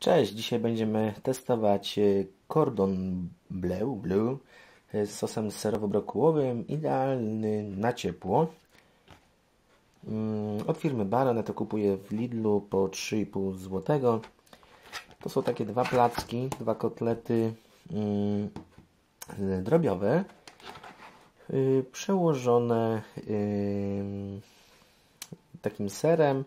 Cześć, dzisiaj będziemy testować Cordon Bleu z sosem serowo-brokułowym, idealny na ciepło. Od firmy Baron, ja to kupuję w Lidlu po 3,5 zł. To są takie dwa placki, dwa kotlety drobiowe, przełożone takim serem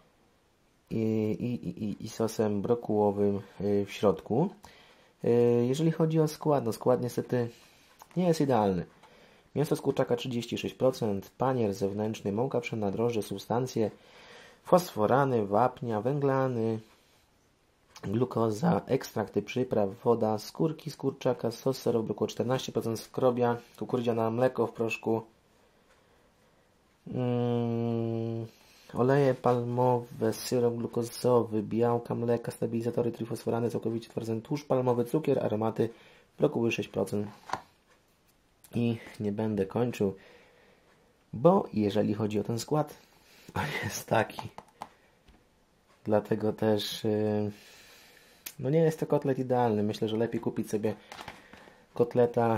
i sosem brokułowym w środku. Jeżeli chodzi o skład, skład niestety nie jest idealny. Mięso z kurczaka 36%, panier zewnętrzny, mąka pszenna, drożdże, substancje, fosforany, wapnia, węglany, glukoza, ekstrakty przypraw, woda, skórki z kurczaka, sos serowy, około 14% skrobia, kukurydziane mleko w proszku, oleje palmowe, syrop glukozowy, białka mleka, stabilizatory trifosforany, całkowicie twardzony tłuszcz palmowy, cukier, aromaty, brokuły 6%. I nie będę kończył, bo jeżeli chodzi o ten skład, on jest taki. Dlatego też no nie jest to kotlet idealny. Myślę, że lepiej kupić sobie kotleta,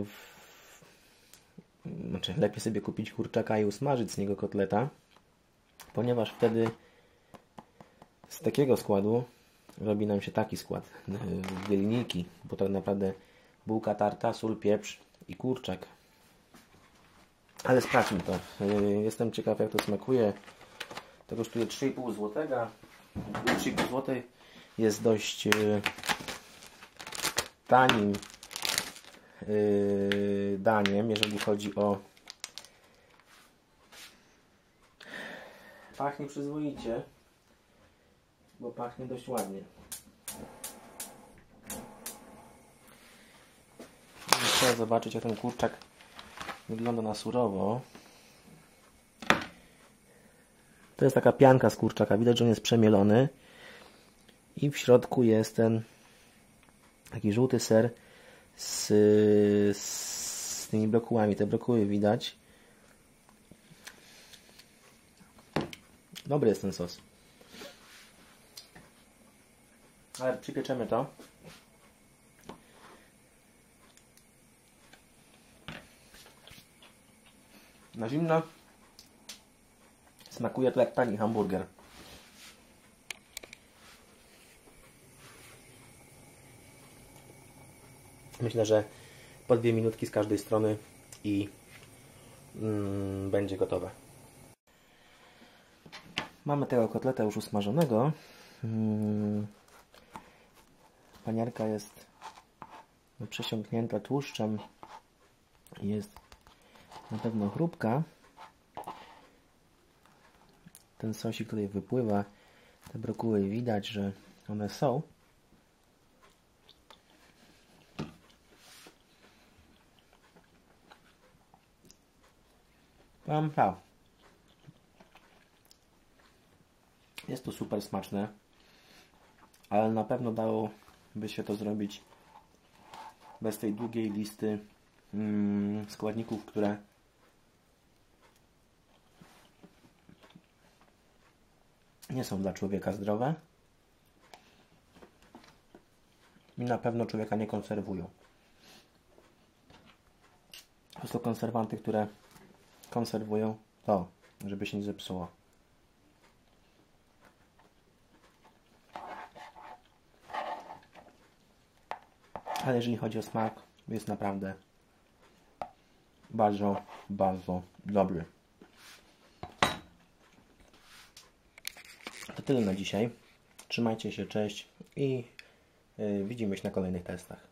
lepiej sobie kupić kurczaka i usmażyć z niego kotleta, ponieważ wtedy z takiego składu robi nam się taki skład w linijki, bo tak naprawdę bułka tarta, sól, pieprz i kurczak. Ale sprawdźmy to. Jestem ciekaw, jak to smakuje. To kosztuje 3,5 zł. 3,5 zł jest dość tanim daniem, jeżeli chodzi o... Pachnie przyzwoicie, bo pachnie dość ładnie. Trzeba zobaczyć, jak ten kurczak wygląda na surowo. To jest taka pianka z kurczaka. Widać, że on jest przemielony. I w środku jest ten taki żółty ser z tymi brokułami. Te brokuły widać. Dobry jest ten sos. Ale przypieczemy to. Na zimno smakuje to jak tani hamburger. Myślę, że po 2 minutki z każdej strony i będzie gotowe. Mamy tego kotleta już usmażonego. Panierka jest przesiąknięta tłuszczem. Jest na pewno chrupka. Ten sosik tutaj wypływa. Te brokuły widać, że one są. Jest to super smaczne, ale na pewno dałoby się to zrobić bez tej długiej listy składników, które nie są dla człowieka zdrowe i na pewno człowieka nie konserwują. To są konserwanty, które konserwują to, żeby się nie zepsuło. Ale jeżeli chodzi o smak, jest naprawdę bardzo, bardzo dobry. To tyle na dzisiaj. Trzymajcie się, cześć i widzimy się na kolejnych testach.